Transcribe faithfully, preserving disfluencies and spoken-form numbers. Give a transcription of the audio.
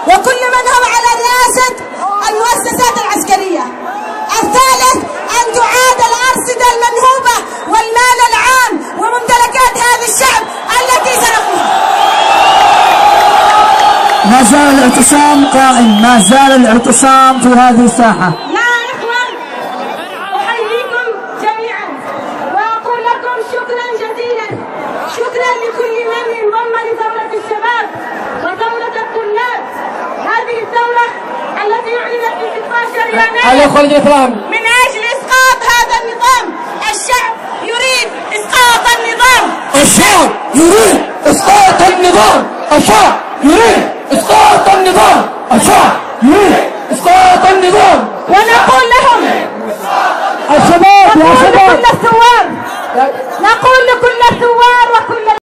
وكل من هم على رئاسة المؤسسات العسكرية. الثالث أن تعاد الأرصدة المنهوبة والمال العام وممتلكات هذا الشعب التي سرقوها. ما زال الاعتصام قائم، ما زال الاعتصام في هذه الساحة. يا إخوان أحييكم جميعا وأقول لكم شكرا جزيلا، شكرا لكل من انضم لثورة الشباب وثورة الطلاب، هذه الثورة التي أعلنت في ستة عشر يناير من أجل إسقاط هذا النظام. الشعب يريد إسقاط النظام، الشعب يريد إسقاط النظام، الشعب يريد إسقاط النظام، الشعب يريد إسقاط النظام. ونقول لهم الشباب يا شباب، نقول لكل الثوار، نقول لكل الثوار وكل